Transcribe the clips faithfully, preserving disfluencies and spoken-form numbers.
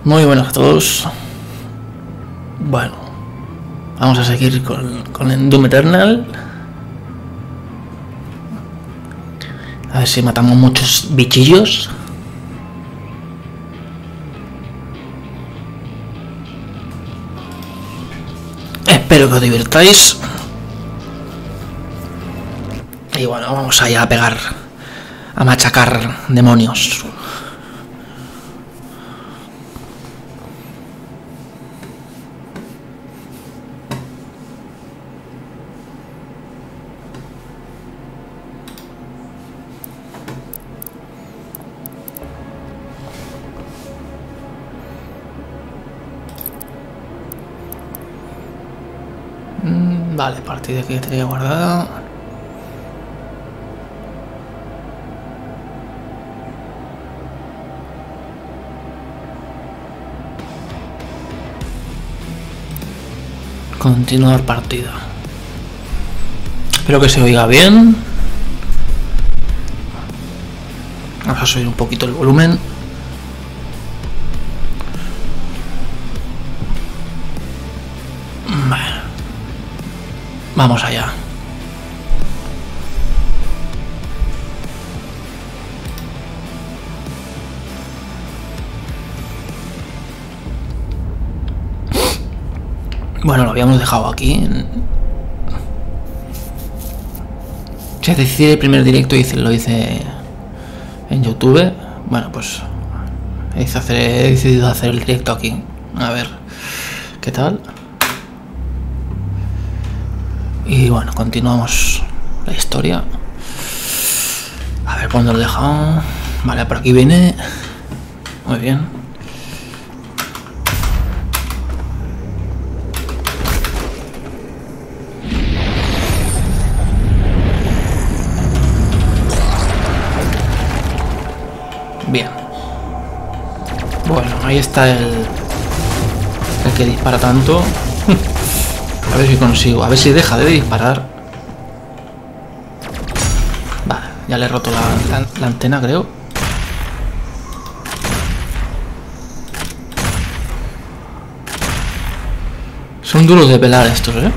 Muy buenas a todos. Bueno, vamos a seguir con, con el Doom Eternal. A ver si matamos muchos bichillos. Espero que os divirtáis. Y bueno, vamos allá a pegar, a machacar demonios. Mm, vale, partida que tenía guardada. Continuar partida. Espero que se oiga bien. Vamos a subir un poquito el volumen. Bueno, vamos allá. Bueno, lo habíamos dejado aquí. Si decide el primer directo y lo hice en YouTube, bueno, pues hice hacer, he decidido hacer el directo aquí. A ver qué tal. Y bueno, continuamos la historia. A ver cuándo lo he dejado. Vale, por aquí viene. Muy bien. Bien. Bueno, ahí está el, el que dispara tanto. A ver si consigo, a ver si deja de disparar. Vale, ya le he roto la, la, la antena, creo. Son duros de pelar estos, ¿eh?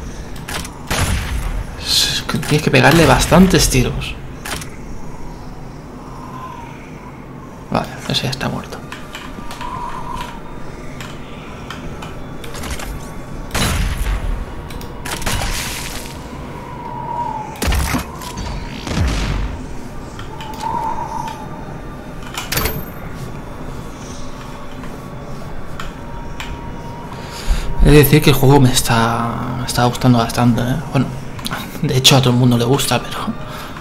Es que tienes que pegarle bastantes tiros. Vale, ese ya está muerto. He de decir que el juego me está, me está gustando bastante, ¿eh? Bueno, de hecho a todo el mundo le gusta, pero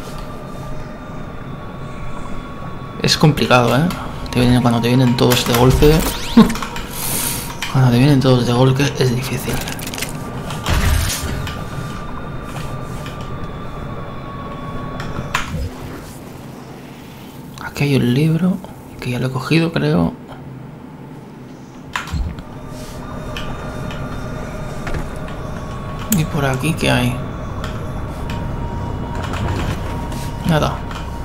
es complicado, ¿eh? Te vienen, cuando te vienen todos de golpe. Cuando te vienen todos de golpe es difícil. Aquí hay un libro que ya lo he cogido, creo. Y por aquí, ¿qué hay? Nada.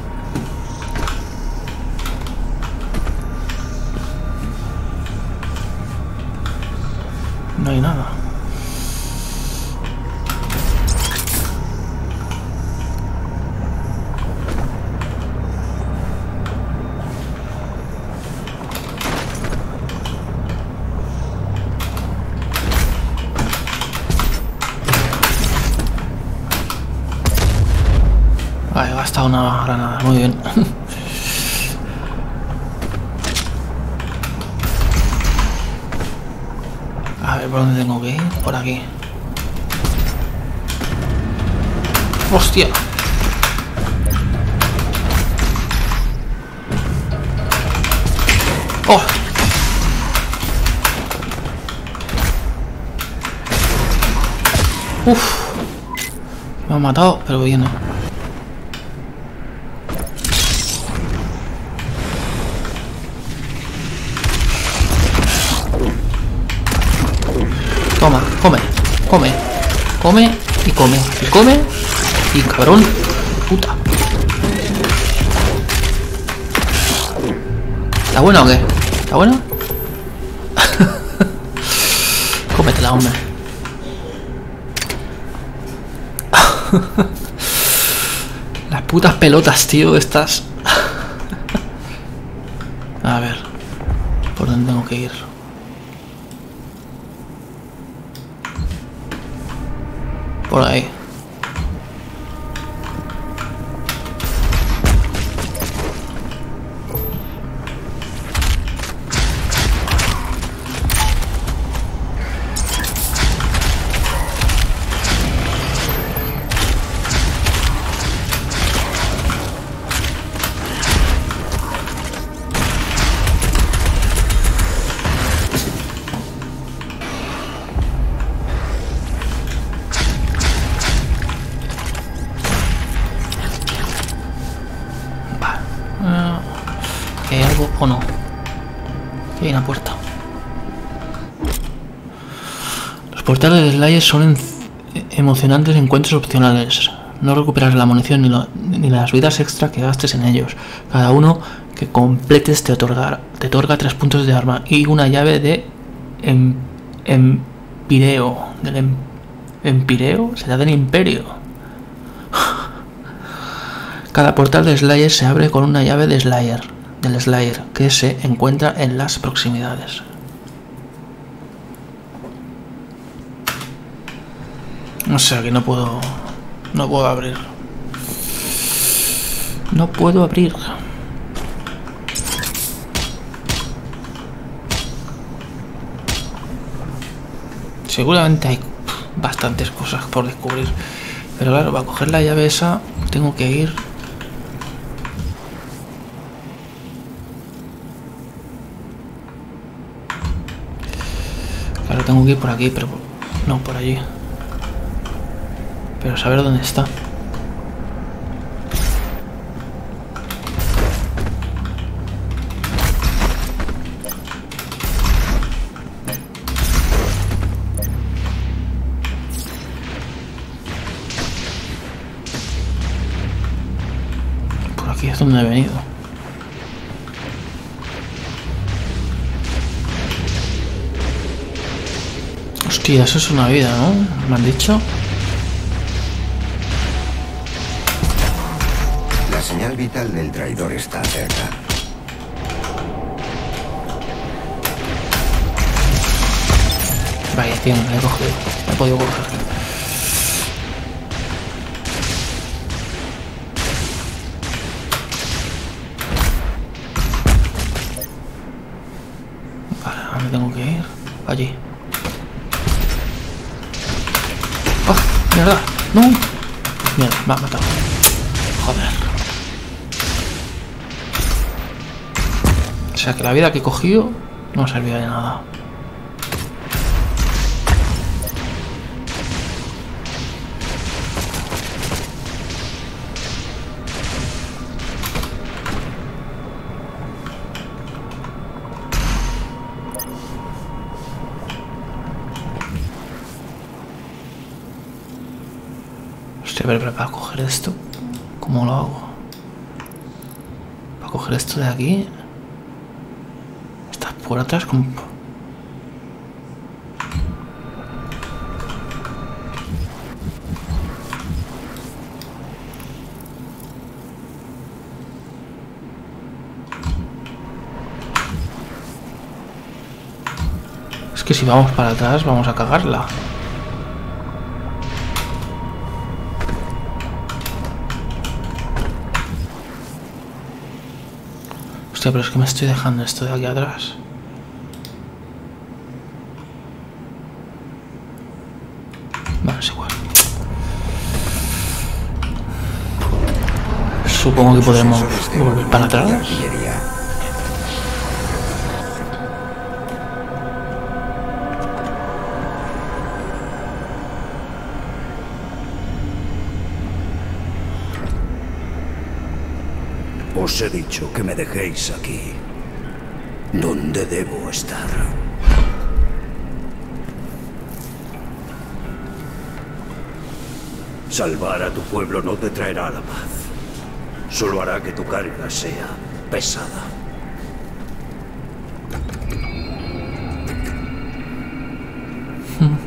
No hay nada. Vale, he gastado una granada, muy bien. A ver, ¿por dónde tengo que ir? Por aquí. ¡Hostia! ¡Oh! ¡Uf! Me han matado, pero viene. Toma, come, come, come y come, y come, y cabrón, puta. ¿Está bueno o qué? ¿Está bueno? Cómetela, hombre. Las putas pelotas, tío, estas. A ver, ¿por dónde tengo que ir? Por ahí. ¿Hay algo o no? Aquí hay una puerta. Los portales de Slayer son emocionantes encuentros opcionales. No recuperas la munición ni, lo, ni las vidas extra que gastes en ellos. Cada uno que completes te otorga, te otorga tres puntos de arma y una llave de em, empireo. ¿Del em, empireo? ¿Será del imperio? Cada portal de Slayer se abre con una llave de Slayer, del Slayer, que se encuentra en las proximidades. O sea que no puedo... No puedo abrir. No puedo abrir. Seguramente hay bastantes cosas por descubrir. Pero claro, para coger la llave esa tengo que ir... Claro, tengo que ir por aquí, pero no por allí. Pero saber dónde está. Por aquí es donde he venido. Hostia, eso es una vida, ¿no? ¿Me han dicho? La señal vital del traidor está cerca. Vaya, tío, me la he cogido. Me he podido coger. Vale, ¿a dónde tengo que ir? Allí. ¡Oh! ¡Mierda! ¡No! Mierda, me ha matado. Joder. O sea que la vida que he cogido no me ha servido de nada. Hostia, pero, pero para coger esto, ¿cómo lo hago? Para coger esto de aquí, estas puertas, como... Es que si vamos para atrás vamos a cagarla. Hostia, pero es que me estoy dejando esto de aquí atrás. Vale, es igual. Supongo que podremos volver para atrás. Os he dicho que me dejéis aquí, donde debo estar. Salvar a tu pueblo no te traerá la paz. Solo hará que tu carga sea pesada. Hmm.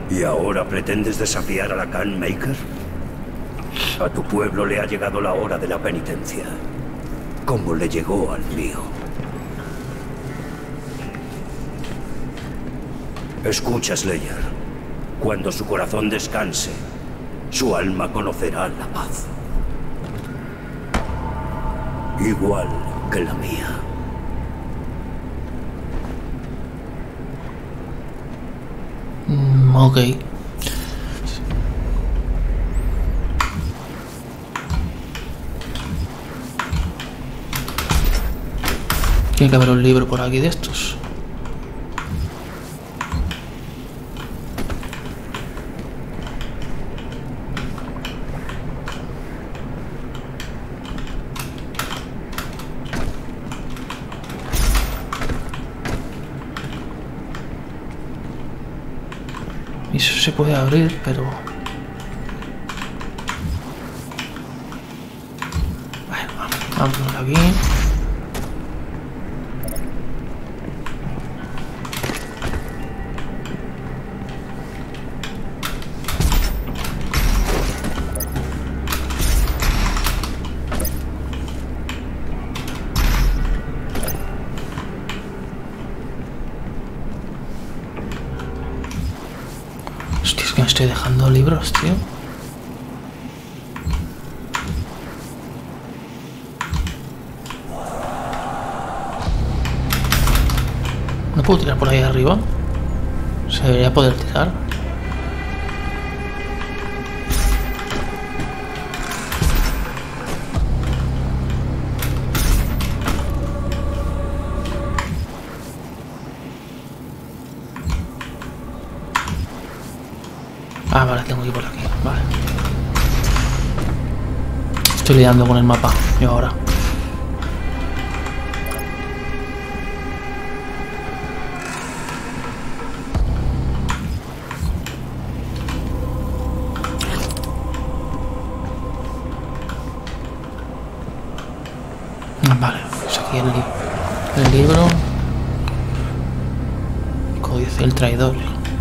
¿Y ahora pretendes desafiar a la Khan Maker? A tu pueblo le ha llegado la hora de la penitencia, como le llegó al mío. Escucha, Slayer. Cuando su corazón descanse, su alma conocerá la paz. Igual que la mía. Mm, ok. Tiene que haber un libro por aquí de estos. Y eso se puede abrir, pero... Bueno, vamos, vamos aquí. Hostia, es que me estoy dejando libros, tío. ¿No puedo tirar por ahí arriba? Se debería poder tirar. Ah, vale, tengo que ir por aquí. Vale. Estoy liando con el mapa. Yo ahora. Vale, pues aquí el, li el libro. Códice el traidor.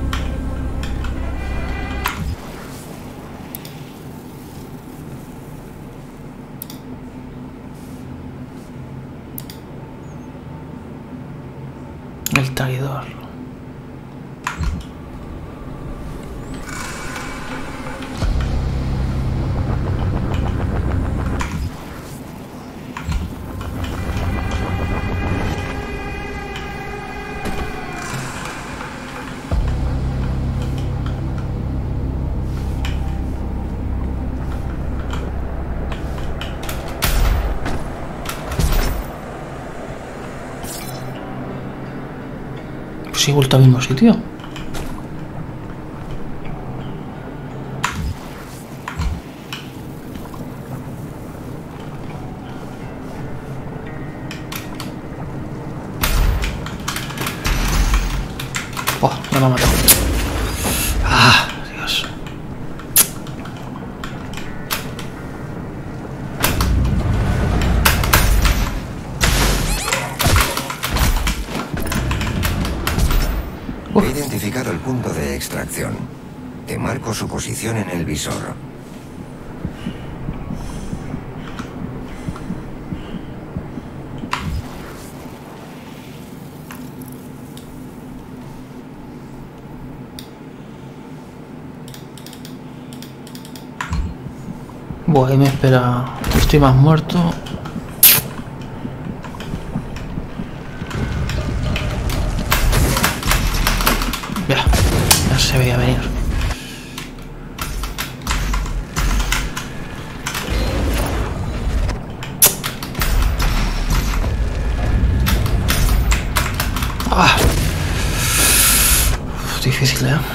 El traidor. Pues he vuelto al mismo sitio. Oh, ya me ha matado. Ah, Dios. He identificado el punto de extracción. Te marco su posición en el visor. Buah, ahí me espera. Estoy más muerto. Ya, ya se veía venir. Ah. Uf, difícil, ¿eh?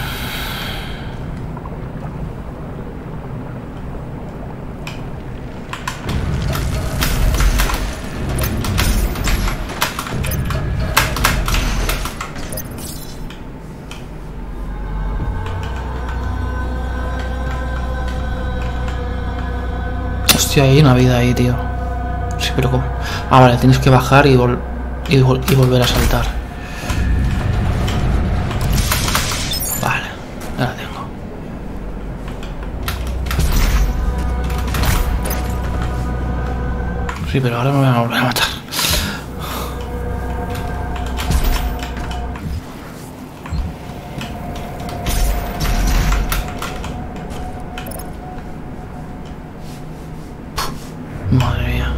Hostia, hay una vida ahí, tío. Sí, pero ¿cómo? Ah, vale, tienes que bajar y, vol y, vol y volver a saltar. Vale. Ya la tengo. Sí, pero ahora me van a volver a matar. Madre mía.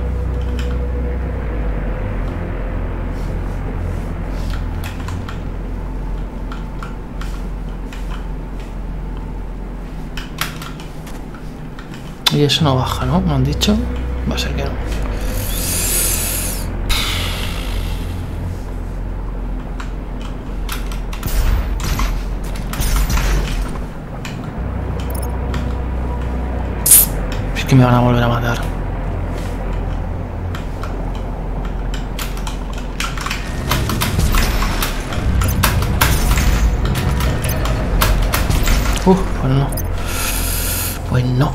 Y eso no baja, ¿no? Me han dicho. Va a ser que no. Es que me van a volver a matar. Uf, pues no. Pues no.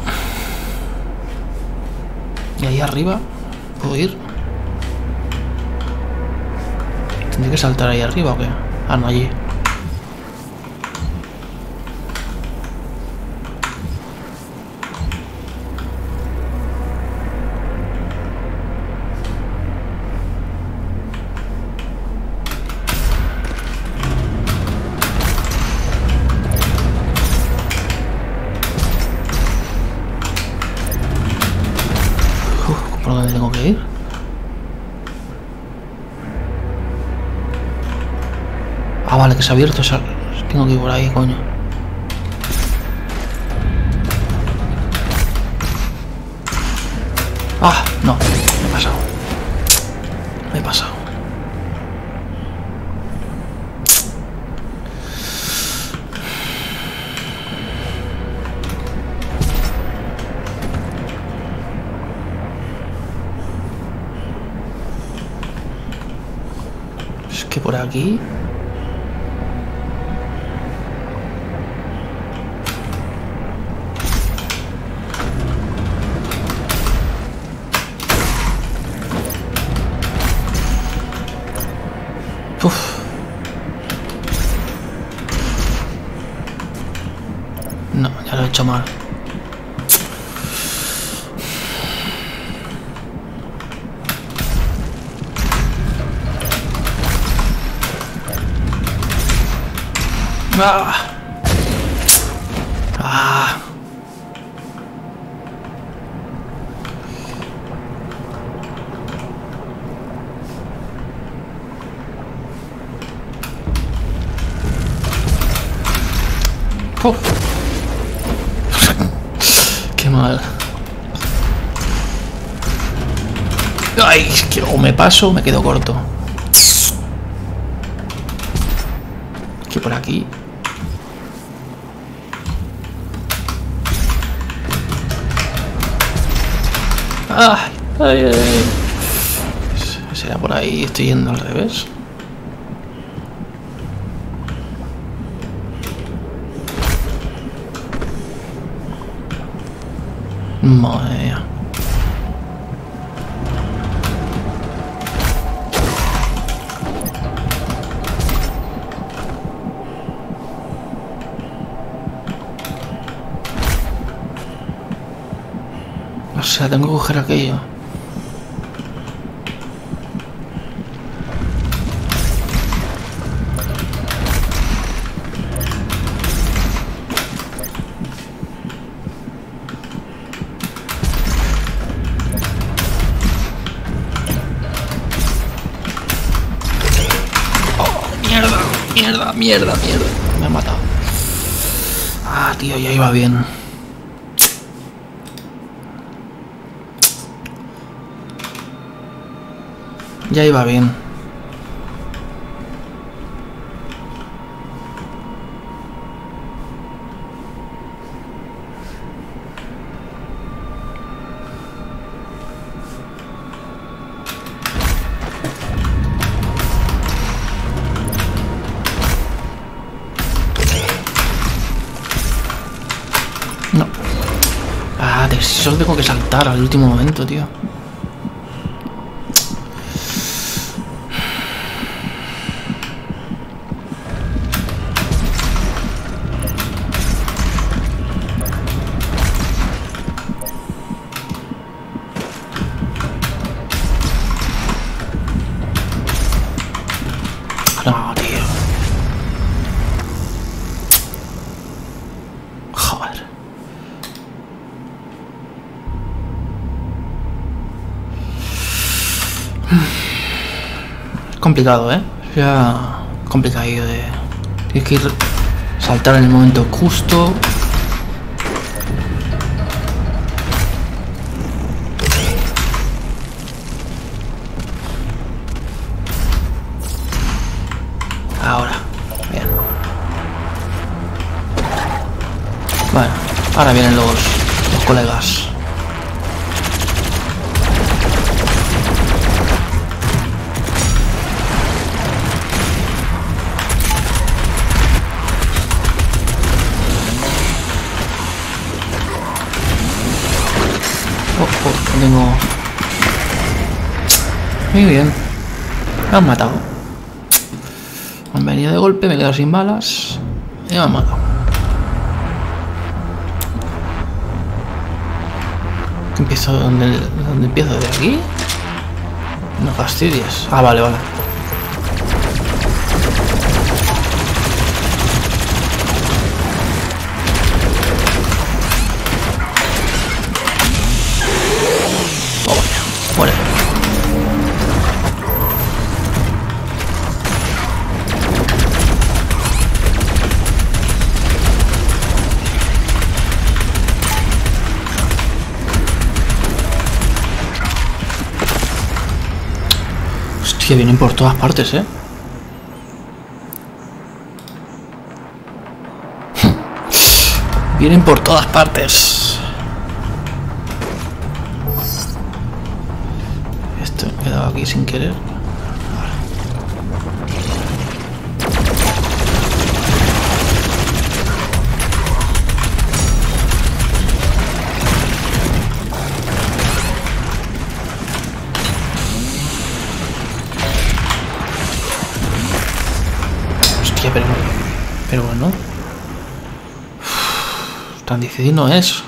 ¿Y ahí arriba? ¿Puedo ir? ¿Tendré que saltar ahí arriba o qué? Ah, no, allí. ¿Por dónde tengo que ir? Ah, vale, que se ha abierto. Tengo que ir por ahí, coño. Ah, no, me he pasado. Me he pasado. Es que por aquí... Uf. No, ya lo he hecho mal. Ah. Ah. Uf. Qué mal. Ay, es que o me paso o me quedo corto. Que por aquí. Ay, ay, ay. Será por ahí, estoy yendo al revés. Madre mía. O sea, tengo que coger aquello. Mierda, mierda, mierda. Me ha matado. Ah, tío, ya iba bien. Ya iba bien. No. Ah, de solo tengo que saltar al último momento, tío. Joder. Es complicado, ¿eh? Ya complicado de... Tienes que ir saltar en el momento justo. Ahora, bien. Bueno, ahora vienen los, los colegas. Oh, oh, tengo... Muy bien. Me han matado. Han venido de golpe, me he quedado sin balas. Y me han matado. ¿Empiezo? ¿Dónde, ¿Dónde empiezo? ¿De aquí? No fastidies. Ah, vale, vale. Oh, muere. Que vienen por todas partes, ¿eh? Vienen por todas partes. Esto me he quedado aquí sin querer. Pero, pero bueno, uf, tan difícil no es.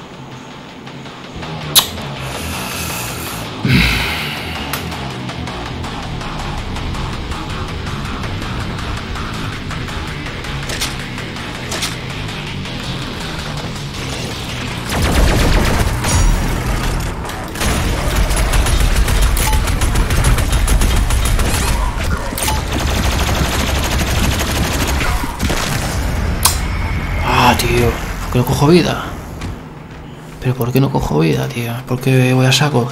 Tío, ¿por qué no cojo vida? ¿Pero por qué no cojo vida, tío? ¿Por qué voy a saco?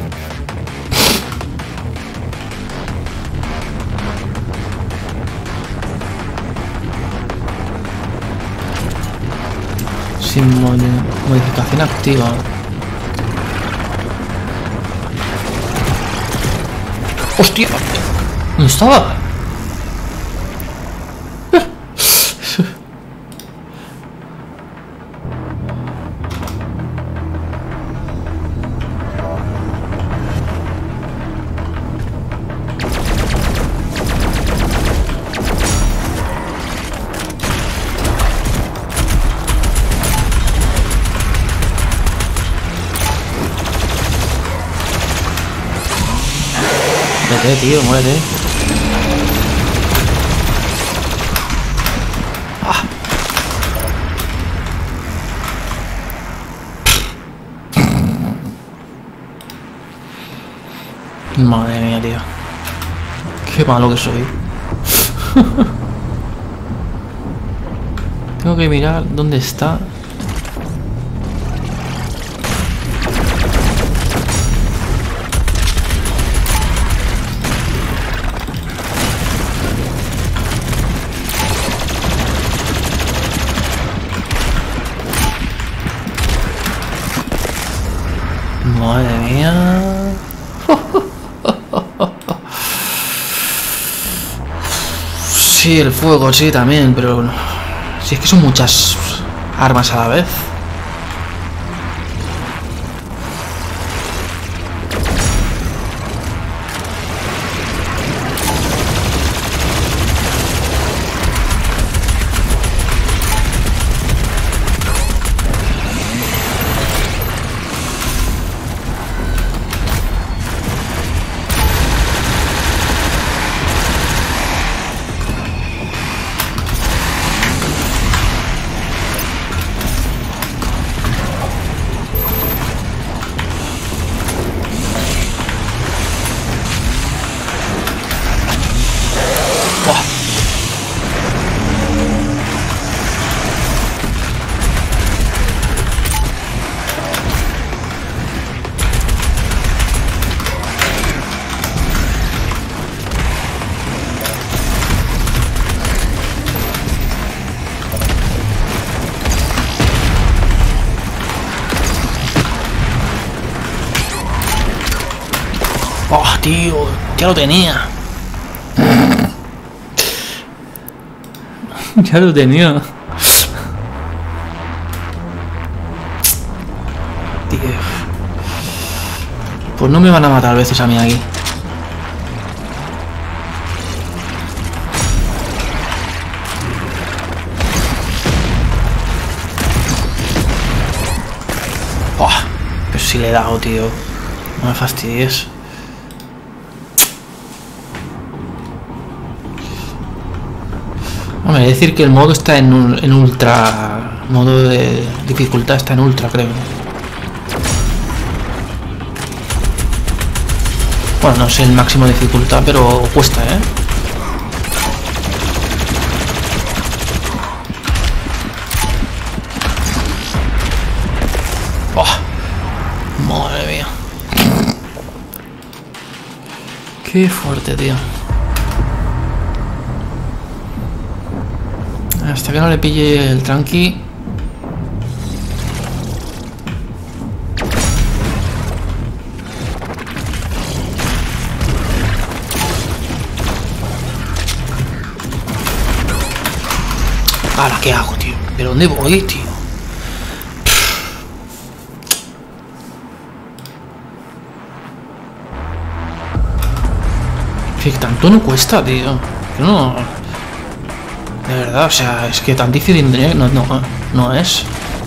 Sin modificación activa. ¡Hostia! ¿Dónde estaba? Muérete, tío, muérete. Ah. Madre mía, tío. Qué malo que soy. Tengo que mirar dónde está. Madre mía. Sí, el fuego, sí, también, pero no. Si es que son muchas armas a la vez. Oh, tío, ya lo tenía. Ya lo tenía. Tío. Pues no me van a matar a veces a mí aquí. Oh, pero si le he dado, tío. No me fastidies. Hombre, decir que el modo está en, en ultra. Modo de dificultad está en ultra, creo. Bueno, no sé el máximo de dificultad, pero cuesta, ¿eh? Oh, madre mía. Qué fuerte, tío. Hasta que no le pille el tranqui. Ahora, ¿qué hago, tío? ¿Pero dónde voy, tío? Que tanto no cuesta, tío. No. De verdad, o sea, es que tan difícil no, no, no es.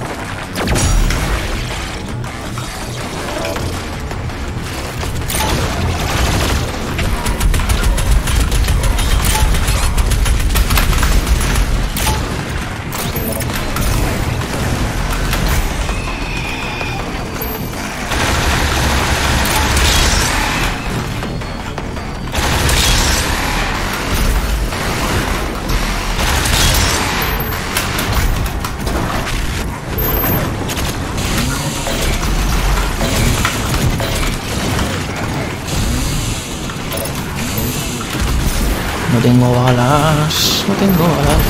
No tengo balas, no tengo balas.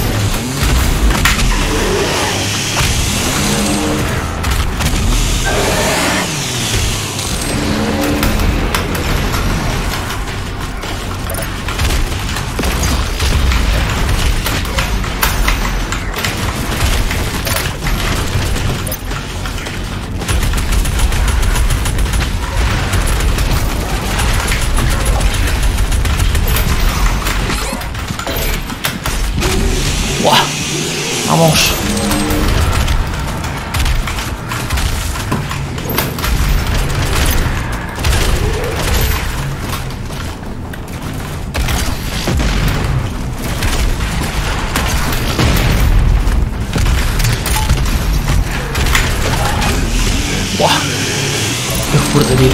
¡Buah! Vamos. ¡Buah! ¡Qué fuerte, tío!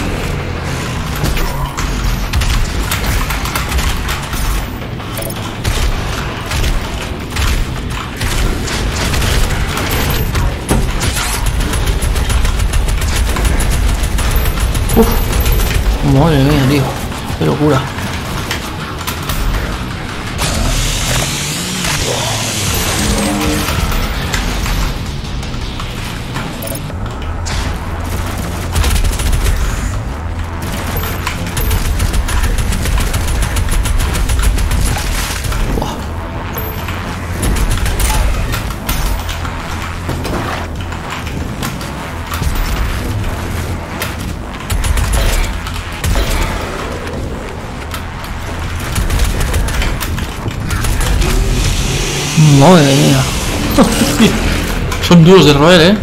Uf, madre mía, tío, qué locura. Buah. Madre mía. Son duros de roer, eh.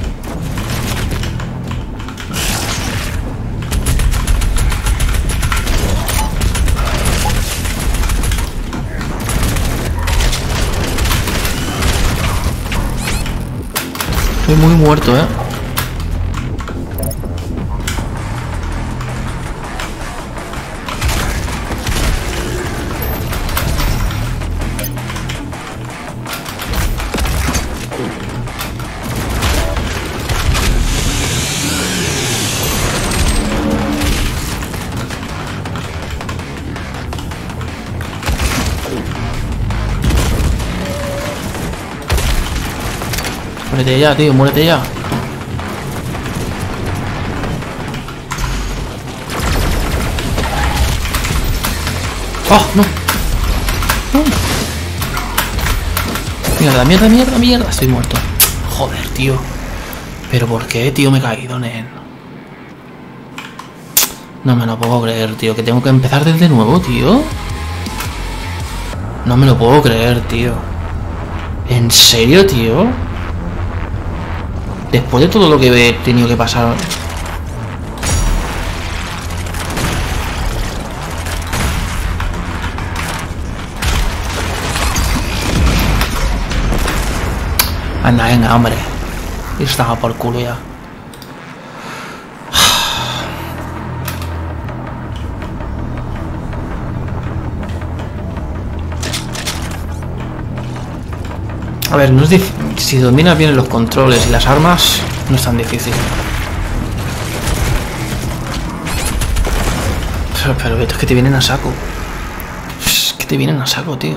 Estoy muy muerto, eh. Muérete ya, tío, muérete ya. ¡Oh, no! ¡No! Mierda, mierda, mierda, mierda. Estoy muerto. Joder, tío. ¿Pero por qué, tío? Me he caído, nen. No me lo puedo creer, tío. Que tengo que empezar desde nuevo, tío. No me lo puedo creer, tío. ¿En serio, tío? Después de todo lo que he tenido que pasar... Anda, venga, hombre. Y estaba por culo ya. A ver, no es difícil. Si dominas bien los controles y las armas, no es tan difícil. Pero, pero es que te vienen a saco. Es que te vienen a saco, tío.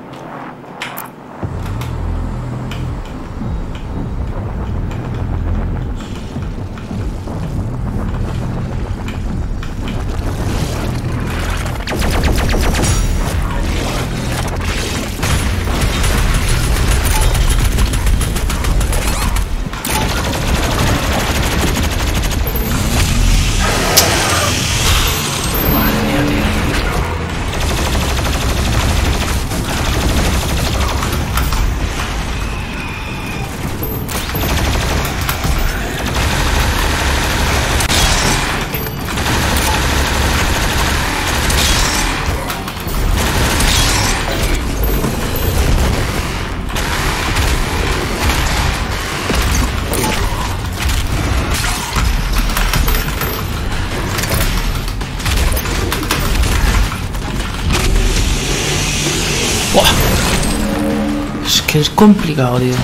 Es que es complicado, tío.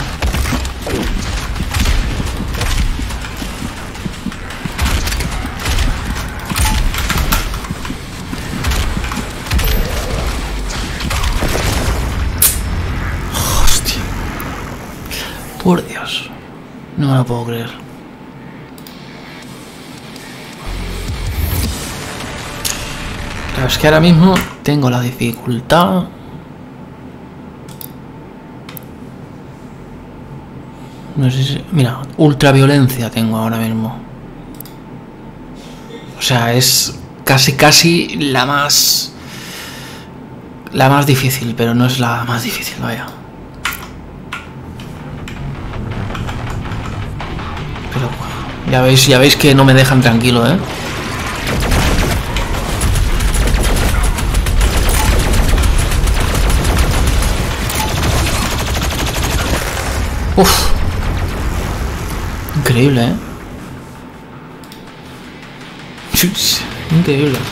Hostia. Por Dios. No me lo puedo creer. Claro, es que ahora mismo tengo la dificultad... No sé si... Mira, ultraviolencia tengo ahora mismo. O sea, es casi, casi la más... La más difícil, pero no es la más difícil, vaya. Pero ya veis, ya veis que no me dejan tranquilo, ¿eh? Uf. Increíble, ¿eh? Increíble.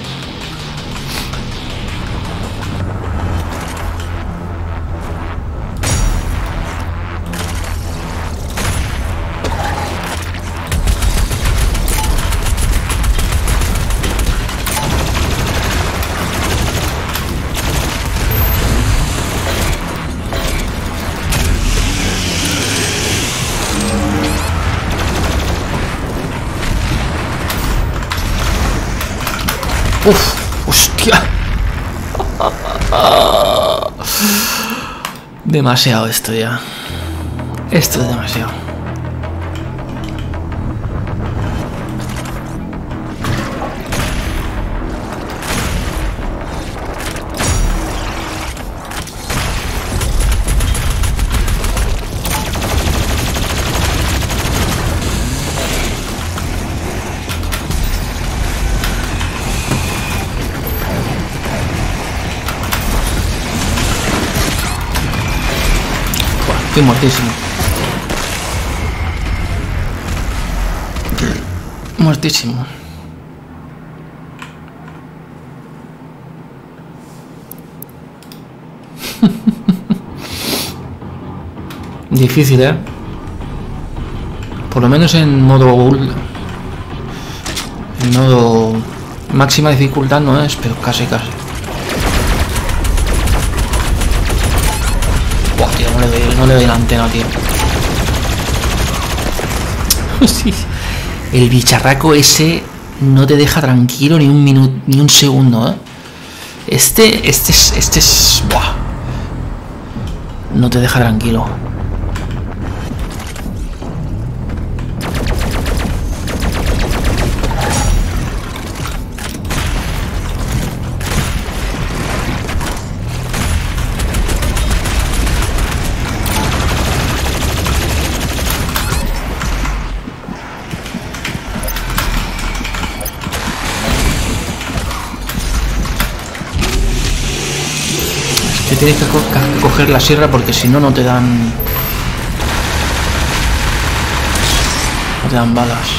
Uf, hostia. Demasiado esto ya. Esto es demasiado. Estoy muertísimo. Muertísimo. Difícil, ¿eh? Por lo menos en modo... En modo... Máxima dificultad no es, pero casi, casi. Buah, tío, no le doy, no le doy la antena, tío. Sí. El bicharraco ese no te deja tranquilo ni un minuto, ni un segundo, ¿eh? Este, este es, este es, buah. No te deja tranquilo. Que tienes que, co que coger la sierra porque si no, no te dan... No te dan balas.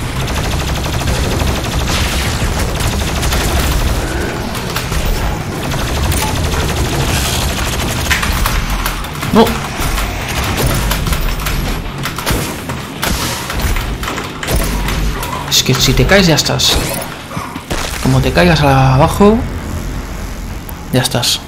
¡No! Es que si te caes ya estás. Como te caigas abajo, ya estás.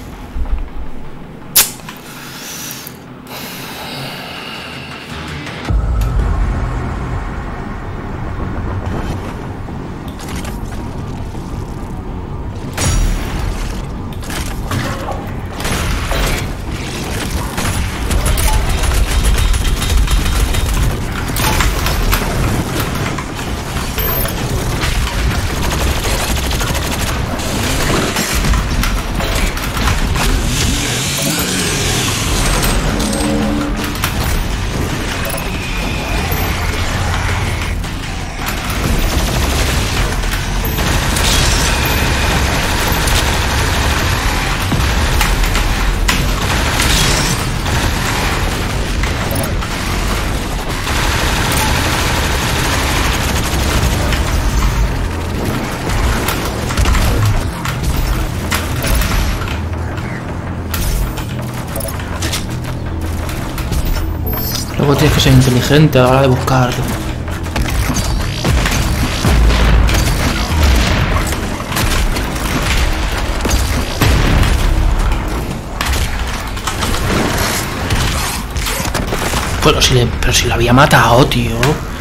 Luego tienes que ser inteligente a la hora de buscar. Pero si, le, pero si lo había matado, tío.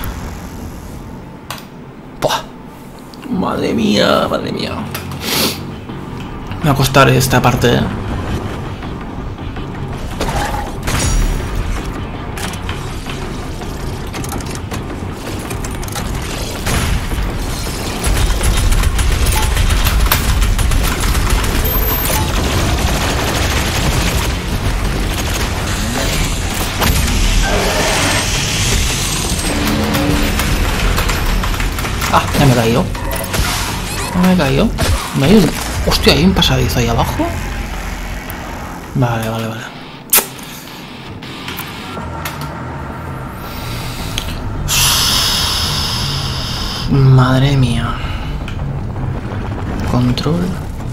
Buah. Madre mía, madre mía. Me va a costar esta parte. Ah, ya me he caído. Ya me he caído. Me he ido. Hostia, hay un pasadizo ahí abajo. Vale, vale, vale. Madre mía. Control.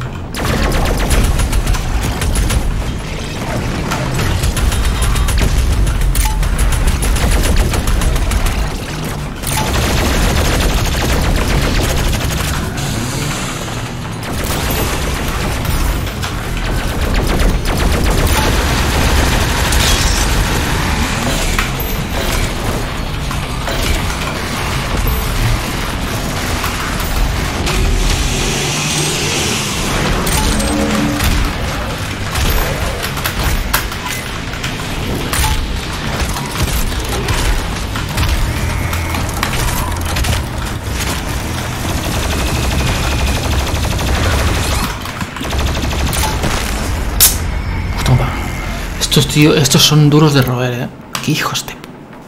Estos tío, estos son duros de roer, eh. Qué hijos de...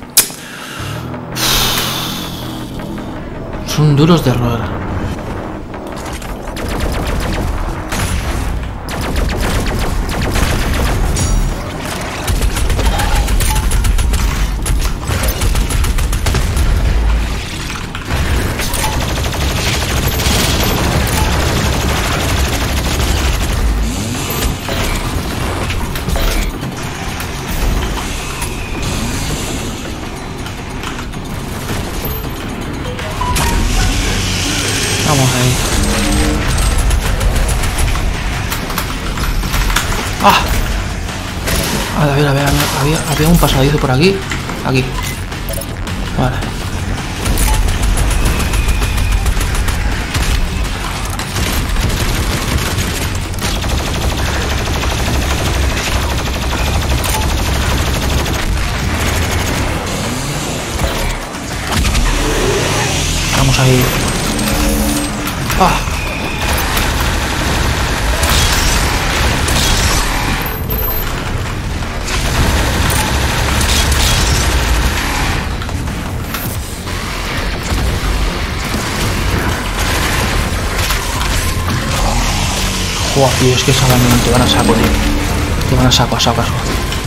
Son duros de roer. Vamos ahí. ¡Ah! A ver, a ver, había, había un pasadizo por aquí. Aquí. Vale. ahí. Ah. Joder, tío, es que esa vaina te van a saco, tío. Te van a saco, a saco, a saco.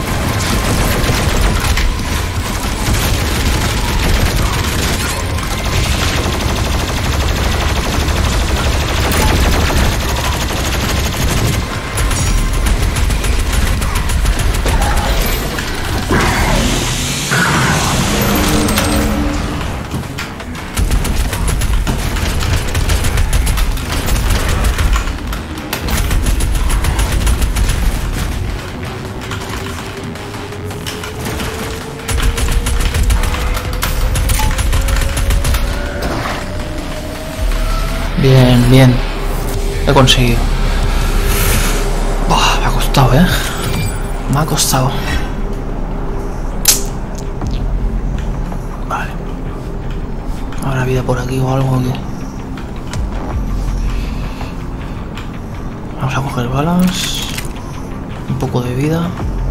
Bien, bien. He conseguido. Buah, me ha costado, ¿eh? Me ha costado. Vale. Ahora vida por aquí o algo aquí. Vamos a coger balas. Un poco de vida.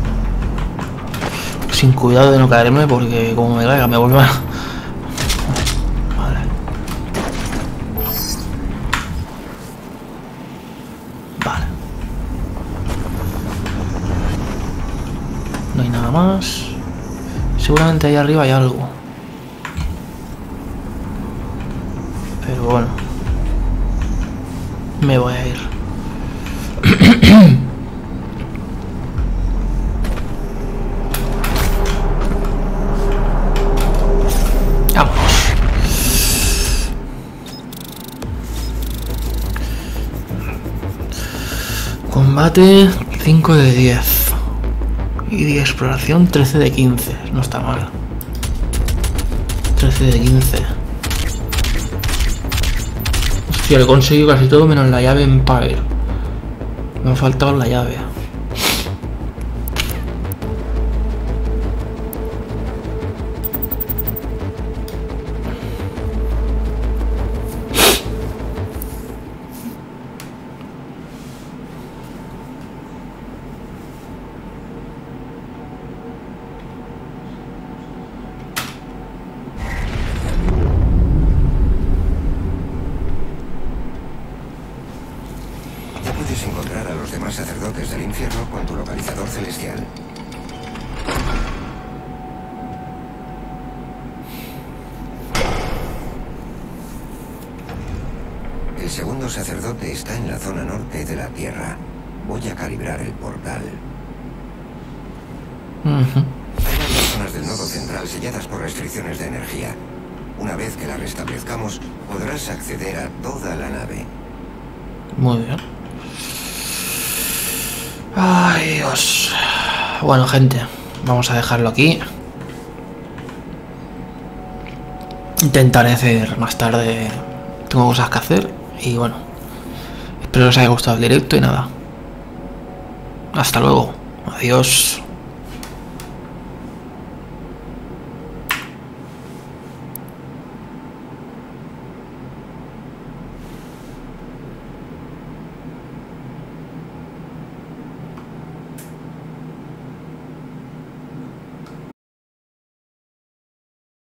Sin cuidado de no caerme porque como me caiga me vuelvo a... más. Seguramente ahí arriba hay algo. Pero bueno. Me voy a ir. Vamos. Combate cinco de diez. Y de exploración trece de quince. No está mal. trece de quince. Hostia, he conseguido casi todo menos la llave Empire. Me ha faltado la llave. Encontrar a los demás sacerdotes del infierno con tu localizador celestial. El segundo sacerdote está en la zona norte de la Tierra. Voy a calibrar el portal. Uh-huh. Hay varias zonas del nodo central selladas por restricciones de energía. Una vez que la restablezcamos, podrás acceder a toda la nave. Muy bien. Ay, Dios. Bueno, gente, vamos a dejarlo aquí. Intentaré hacer más tarde. Tengo cosas que hacer. Y bueno, espero que os haya gustado el directo y nada. Hasta luego. Adiós.